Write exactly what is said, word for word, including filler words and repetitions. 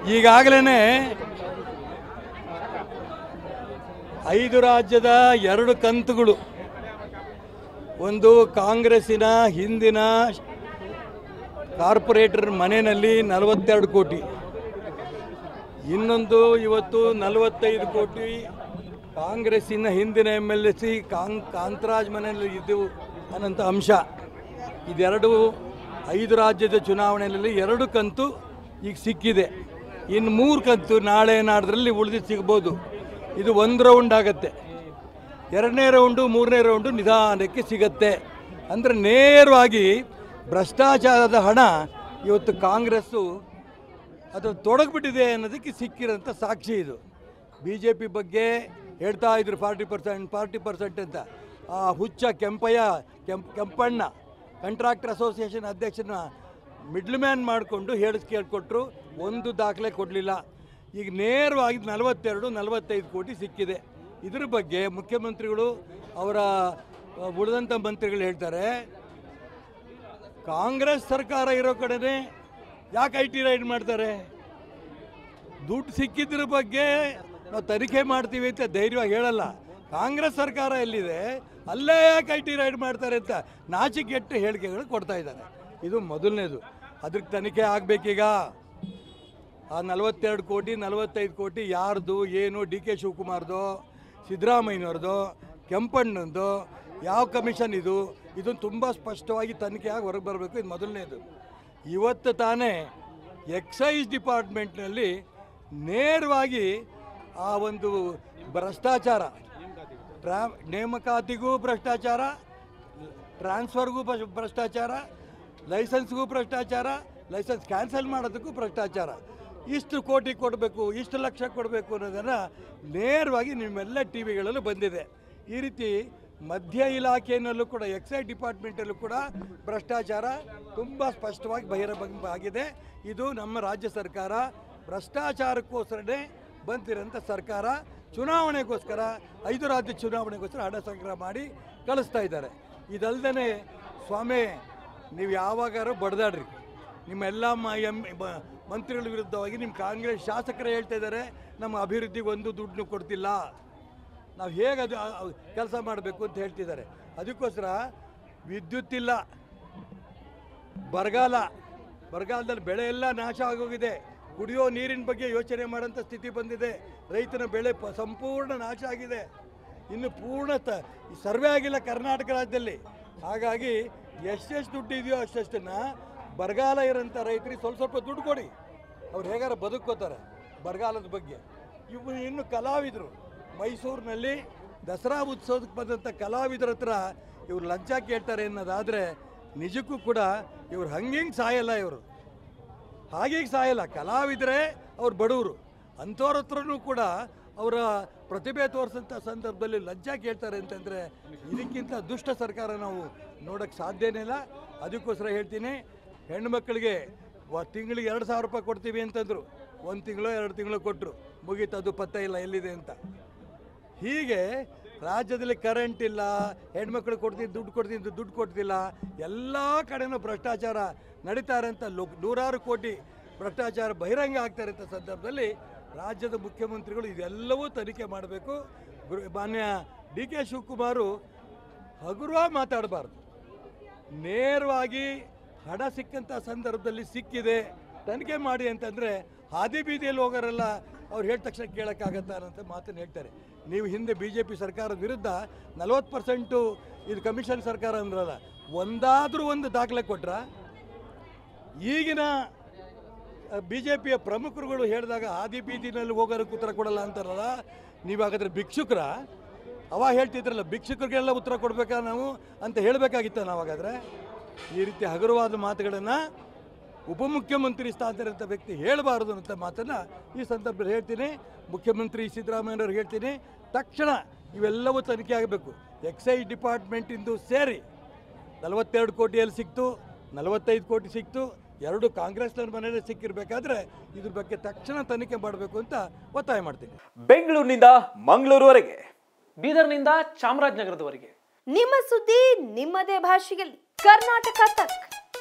ಈಗಾಗಲೇ ಐದು ರಾಜ್ಯದ ಎರಡು ಕಂತುಗಳು, ಒಂದು ಕಾಂಗ್ರೆಸ್ಸಿನ ಹಿಂದಿನ ಕಾರ್ಪೊರೇಟರ್ ಮನೆಯಲ್ಲಿ ನಲವತ್ತೆರಡು ಕೋಟಿ, ಇನ್ನೊಂದು ಇವತ್ತು ನಲವತ್ತೈದು ಕೋಟಿ ಕಾಂಗ್ರೆಸ್ಸಿನ ಹಿಂದಿನ ಎಮ್ ಎಲ್ ಎ ಸಿ ಕಾಂ ಕಾಂತರಾಜ್ ಮನೆಯಲ್ಲಿ ಇದ್ದವು ಅನ್ನೋಂಥ ಅಂಶ. ಇದೆರಡು ಐದು ರಾಜ್ಯದ ಚುನಾವಣೆಯಲ್ಲಿ ಎರಡು ಕಂತು ಈಗ ಸಿಕ್ಕಿದೆ. ಇನ್ನು ಮೂರು ಕಂತು ನಾಳೆ ನಾಡ್ದ್ರಲ್ಲಿ ಉಳಿದು ಸಿಗ್ಬೋದು. ಇದು ಒಂದು ರೌಂಡ್ ಆಗುತ್ತೆ. ಎರಡನೇ ರೌಂಡು ಮೂರನೇ ರೌಂಡು ನಿಧಾನಕ್ಕೆ ಸಿಗತ್ತೆ. ಅಂದರೆ ನೇರವಾಗಿ ಭ್ರಷ್ಟಾಚಾರದ ಹಣ ಇವತ್ತು ಕಾಂಗ್ರೆಸ್ಸು ಅದು ತೊಡಗಿಬಿಟ್ಟಿದೆ ಅನ್ನೋದಕ್ಕೆ ಸಿಕ್ಕಿರೋಂಥ ಸಾಕ್ಷಿ ಇದು. ಬಿ ಜೆ ಪಿ ಬಗ್ಗೆ ಹೇಳ್ತಾ ಇದ್ರು ಫಾರ್ಟಿ ಪರ್ಸೆಂಟ್ ಫಾರ್ಟಿ ಪರ್ಸೆಂಟ್ ಅಂತ. ಆ ಹುಚ್ಚ ಕೆಂಪಯ್ಯ ಕೆಂಪ್ ಕೆಂಪಣ್ಣ ಕಾಂಟ್ರಾಕ್ಟರ್ ಅಸೋಸಿಯೇಷನ್ ಅಧ್ಯಕ್ಷನ ಮಿಡ್ಲ್ ಮ್ಯಾನ್ ಮಾಡಿಕೊಂಡು ಹೇಳಿಸ್ ಕೇಳಿಕೊಟ್ರು, ಒಂದು ದಾಖಲೆ ಕೊಡಲಿಲ್ಲ. ಈಗ ನೇರವಾಗಿ ನಲವತ್ತೆರಡು ನಲವತ್ತೈದು ಕೋಟಿ ಸಿಕ್ಕಿದೆ. ಇದ್ರ ಬಗ್ಗೆ ಮುಖ್ಯಮಂತ್ರಿಗಳು ಅವರ ಉಳಿದಂಥ ಮಂತ್ರಿಗಳು ಹೇಳ್ತಾರೆ, ಕಾಂಗ್ರೆಸ್ ಸರ್ಕಾರ ಇರೋ ಕಡೆನೇ ಯಾಕೆ ಐ ಟಿ ರೈಡ್ ಮಾಡ್ತಾರೆ? ದುಡ್ಡು ಸಿಕ್ಕಿದ್ರ ಬಗ್ಗೆ ನಾವು ತನಿಖೆ ಮಾಡ್ತೀವಿ ಅಂತ ಧೈರ್ಯವಾಗಿ ಹೇಳಲ್ಲ. ಕಾಂಗ್ರೆಸ್ ಸರ್ಕಾರ ಎಲ್ಲಿದೆ ಅಲ್ಲೇ ಯಾಕೆ ಐ ಟಿ ರೈಡ್ ಮಾಡ್ತಾರೆ ಅಂತ ನಾಚಿಕೆಟ್ಟು ಹೇಳಿಕೆಗಳು ಕೊಡ್ತಾ ಇದ್ದಾರೆ. ಇದು ಮೊದಲನೇದು. ಅದಕ್ಕೆ ತನಿಖೆ ಆಗಬೇಕೀಗ. ಆ ನಲವತ್ತೆರಡು ಕೋಟಿ ನಲವತ್ತೈದು ಕೋಟಿ ಯಾರ್ದು ಏನು? ಡಿ ಕೆ ಶಿವಕುಮಾರ್ದು, ಸಿದ್ದರಾಮಯ್ಯನವ್ರದ್ದು, ಕೆಂಪಣ್ಣಂದು, ಯಾವ ಕಮಿಷನ್ ಇದು? ಇದನ್ನು ತುಂಬ ಸ್ಪಷ್ಟವಾಗಿ ತನಿಖೆಯಾಗಿ ಹೊರಗೆ ಬರಬೇಕು. ಇದು ಮೊದಲನೇದು. ಇವತ್ತು ತಾನೇ ಎಕ್ಸೈಸ್ ಡಿಪಾರ್ಟ್ಮೆಂಟ್ನಲ್ಲಿ ನೇರವಾಗಿ ಆ ಒಂದು ಭ್ರಷ್ಟಾಚಾರ, ಟ್ರಾ ನೇಮಕಾತಿಗೂ ಭ್ರಷ್ಟಾಚಾರ, ಟ್ರಾನ್ಸ್ಫರ್ಗೂ ಭ್ರಷ್ಟಾಚಾರ, ಲೈಸೆನ್ಸ್ಗೂ ಭ್ರಷ್ಟಾಚಾರ, ಲೈಸೆನ್ಸ್ ಕ್ಯಾನ್ಸಲ್ ಮಾಡೋದಕ್ಕೂ ಭ್ರಷ್ಟಾಚಾರ, ಇಷ್ಟು ಕೋಟಿ ಕೊಡಬೇಕು, ಇಷ್ಟು ಲಕ್ಷ ಕೊಡಬೇಕು ಅನ್ನೋದನ್ನು ನೇರವಾಗಿ ನಿಮ್ಮೆಲ್ಲ ಟಿ ವಿಗಳಲ್ಲೂ ಬಂದಿದೆ. ಈ ರೀತಿ ಮಧ್ಯ ಇಲಾಖೆಯಲ್ಲೂ ಕೂಡ ಎಕ್ಸೈಸ್ ಡಿಪಾರ್ಟ್ಮೆಂಟಲ್ಲೂ ಕೂಡ ಭ್ರಷ್ಟಾಚಾರ ತುಂಬ ಸ್ಪಷ್ಟವಾಗಿ ಬಹಿರಂಗ ಆಗಿದೆ. ಇದು ನಮ್ಮ ರಾಜ್ಯ ಸರ್ಕಾರ ಭ್ರಷ್ಟಾಚಾರಕ್ಕೋಸ್ಕರನೇ ಬಂದಿರೋಂಥ ಸರ್ಕಾರ. ಚುನಾವಣೆಗೋಸ್ಕರ, ಐದು ರಾಜ್ಯ ಚುನಾವಣೆಗೋಸ್ಕರ ಹಣ ಸಂಗ್ರಹ ಮಾಡಿ ಕಳಿಸ್ತಾ ಇದ್ದಾರೆ. ಇದಲ್ಲದೆ ಸ್ವಾಮಿ, ನೀವು ಯಾವಾಗಾರು ಬಡ್ದಾಡ್ರಿ, ನಿಮ್ಮ ಎಲ್ಲ ಮ ಎಂ ಮಂತ್ರಿಗಳ ವಿರುದ್ಧವಾಗಿ ನಿಮ್ಮ ಕಾಂಗ್ರೆಸ್ ಶಾಸಕರೇ ಹೇಳ್ತಾ ಇದ್ದಾರೆ, ನಮ್ಮ ಅಭಿವೃದ್ಧಿಗೆ ಒಂದು ದುಡ್ಡು ಕೊಡ್ತಿಲ್ಲ, ನಾವು ಹೇಗೆ ಅದು ಕೆಲಸ ಮಾಡಬೇಕು ಅಂತ ಹೇಳ್ತಿದ್ದಾರೆ. ಅದಕ್ಕೋಸ್ಕರ ವಿದ್ಯುತ್ ಇಲ್ಲ, ಬರಗಾಲ, ಬರಗಾಲದಲ್ಲಿ ಬೆಳೆ ಎಲ್ಲ ನಾಶ ಆಗೋಗಿದೆ, ಕುಡಿಯೋ ನೀರಿನ ಬಗ್ಗೆ ಯೋಚನೆ ಮಾಡೋಂಥ ಸ್ಥಿತಿ ಬಂದಿದೆ, ರೈತನ ಬೆಳೆ ಪ ಸಂಪೂರ್ಣ ನಾಶ ಆಗಿದೆ, ಇನ್ನು ಪೂರ್ಣ ತ ಸರ್ವೆ ಆಗಿಲ್ಲ ಕರ್ನಾಟಕ ರಾಜ್ಯದಲ್ಲಿ. ಹಾಗಾಗಿ ಎಷ್ಟೆಷ್ಟು ದುಡ್ಡು ಇದೆಯೋ ಅಷ್ಟೆಷ್ಟನ್ನು ಬರಗಾಲ ಇರೋಂಥ ರೈತರಿಗೆ ಸ್ವಲ್ಪ ಸ್ವಲ್ಪ ದುಡ್ಡು ಕೊಡಿ, ಅವ್ರು ಹೇಗಾರ ಬದುಕೋತಾರೆ. ಬರಗಾಲದ ಬಗ್ಗೆ ಇವು ಇನ್ನು ಕಲಾವಿದರು ಮೈಸೂರಿನಲ್ಲಿ ದಸರಾ ಉತ್ಸವಕ್ಕೆ ಬಂದಂಥ ಕಲಾವಿದರ ಹತ್ರ ಇವರು ಲಂಚ ಕೇಳ್ತಾರೆ ಅನ್ನೋದಾದರೆ ನಿಜಕ್ಕೂ ಕೂಡ ಇವ್ರು ಹಂಗೆ ಸಾಯಲ್ಲ, ಇವರು ಹಾಗೆ ಸಾಯಲ್ಲ. ಕಲಾವಿದರೇ ಅವ್ರು ಬಡವರು, ಅಂಥವ್ರ ಹತ್ರನೂ ಕೂಡ ಅವರ ಪ್ರತಿಭೆ ತೋರಿಸೋಂಥ ಸಂದರ್ಭದಲ್ಲಿ ಲಂಚ ಕೇಳ್ತಾರೆ ಅಂತಂದರೆ ಇದಕ್ಕಿಂತ ದುಷ್ಟ ಸರ್ಕಾರ ನಾವು ನೋಡೋಕ್ಕೆ ಸಾಧ್ಯನೇ ಇಲ್ಲ. ಅದಕ್ಕೋಸ್ಕರ ಹೇಳ್ತೀನಿ, ಹೆಣ್ಮಕ್ಳಿಗೆ ತಿಂಗಳಿಗೆ ಎರಡು ಸಾವಿರ ರೂಪಾಯಿ ಕೊಡ್ತೀವಿ ಅಂತಂದರು, ಒಂದು ತಿಂಗಳು ಎರಡು ತಿಂಗಳು ಕೊಟ್ಟರು, ಮುಗೀತು, ಅದು ಪತ್ತ ಇಲ್ಲ ಎಲ್ಲಿದೆ ಅಂತ. ಹೀಗೆ ರಾಜ್ಯದಲ್ಲಿ ಕರೆಂಟ್ ಇಲ್ಲ, ಹೆಣ್ಮಕ್ಳು ಕೊಡ್ತೀನಿ ದುಡ್ಡು ಕೊಡ್ತೀನಿ ದುಡ್ಡು ಕೊಡ್ತಿಲ್ಲ, ಎಲ್ಲ ಕಡೆನೂ ಭ್ರಷ್ಟಾಚಾರ ನಡೀತಾರೆ ಅಂತ ಲೋ ನೂರಾರು ಕೋಟಿ ಭ್ರಷ್ಟಾಚಾರ ಬಹಿರಂಗ ಆಗ್ತಾರೆ ಅಂತ ಸಂದರ್ಭದಲ್ಲಿ ರಾಜ್ಯದ ಮುಖ್ಯಮಂತ್ರಿಗಳು ಇದೆಲ್ಲವೂ ತನಿಖೆ ಮಾಡಬೇಕು. ಮಾನ್ಯ ಡಿ ಕೆ ಶಿವಕುಮಾರು ಹಗುರವಾಗಿ ಮಾತಾಡಬಾರ್ದು, ನೇರವಾಗಿ ಹಣ ಸಿಕ್ಕಂಥ ಸಂದರ್ಭದಲ್ಲಿ ಸಿಕ್ಕಿದೆ ತನಿಖೆ ಮಾಡಿ ಅಂತಂದರೆ ಹಾದಿ ಬೀದಿಯಲ್ಲಿ ಹೋಗೋರೆಲ್ಲ ಅವ್ರು ಹೇಳಿದ ತಕ್ಷಣ ಕೇಳೋಕ್ಕಾಗತ್ತಾ ಅನ್ನೋಂಥ ಮಾತನ್ನು ಹೇಳ್ತಾರೆ. ನೀವು ಹಿಂದೆ ಬಿ ಜೆ ಪಿ ಸರ್ಕಾರದ ವಿರುದ್ಧ ನಲ್ವತ್ತು ಪರ್ಸೆಂಟು ಇದು ಕಮಿಷನ್ ಸರ್ಕಾರ ಅಂದ್ರಲ್ಲ, ಒಂದಾದರೂ ಒಂದು ದಾಖಲೆ ಕೊಟ್ರ? ಈಗಿನ ಬಿ ಜೆ ಪಿಯ ಪ್ರಮುಖರುಗಳು ಹೇಳಿದಾಗ ಹಾದಿ ಬೀದಿನಲ್ಲಿ ಹೋಗೋದಕ್ಕೆ ಉತ್ತರ ಕೊಡಲ್ಲ ಅಂತಾರಲ್ಲ, ನೀವು ಹಾಗಾದರೆ ಭಿಕ್ಷುಕರ? ಅವಾಗ ಹೇಳ್ತಿದ್ರಲ್ಲ, ಭಿಕ್ಷುಕರಿಗೆಲ್ಲ ಉತ್ತರ ಕೊಡಬೇಕಾ ನಾವು ಅಂತ ಹೇಳಬೇಕಾಗಿತ್ತ ನಾವಾಗಾದರೆ? ಈ ರೀತಿ ಹಗುರವಾದ ಮಾತುಗಳನ್ನು ಉಪಮುಖ್ಯಮಂತ್ರಿ ಸ್ಥಾನದಲ್ಲಿರುವಂಥ ವ್ಯಕ್ತಿ ಹೇಳಬಾರ್ದು ಅಂತ ಮಾತನ್ನು ಈ ಸಂದರ್ಭದಲ್ಲಿ ಹೇಳ್ತೀನಿ. ಮುಖ್ಯಮಂತ್ರಿ ಸಿದ್ದರಾಮಯ್ಯವ್ರಿಗೆ ಹೇಳ್ತೀನಿ, ತಕ್ಷಣ ಇವೆಲ್ಲವೂ ತನಿಖೆ ಆಗಬೇಕು. ಎಕ್ಸೈಸ್ ಡಿಪಾರ್ಟ್ಮೆಂಟಿಂದು ಸೇರಿ ನಲವತ್ತೆರಡು ಕೋಟಿಯಲ್ಲಿ ಸಿಕ್ತು, ನಲವತ್ತೈದು ಕೋಟಿ ಸಿಕ್ತು, ಎರಡು ಕಾಂಗ್ರೆಸ್ನ ಮನೆಯಲ್ಲಿ ಸಿಕ್ಕಿರಬೇಕಾದ್ರೆ ಇದ್ರ ಬಗ್ಗೆ ತಕ್ಷಣ ತನಿಖೆ ಮಾಡಬೇಕು ಅಂತ ಒತ್ತಾಯ ಮಾಡ್ತೀನಿ. ಬೆಂಗಳೂರಿನಿಂದ ಮಂಗಳೂರುವರೆಗೆ, ಬೀದರ್ನಿಂದ ಚಾಮರಾಜನಗರದವರೆಗೆ ನಿಮ್ಮ ಸುದ್ದಿ ನಿಮ್ಮದೇ ಭಾಷೆಯಲ್ಲಿ ಕರ್ನಾಟಕ ತಕ್.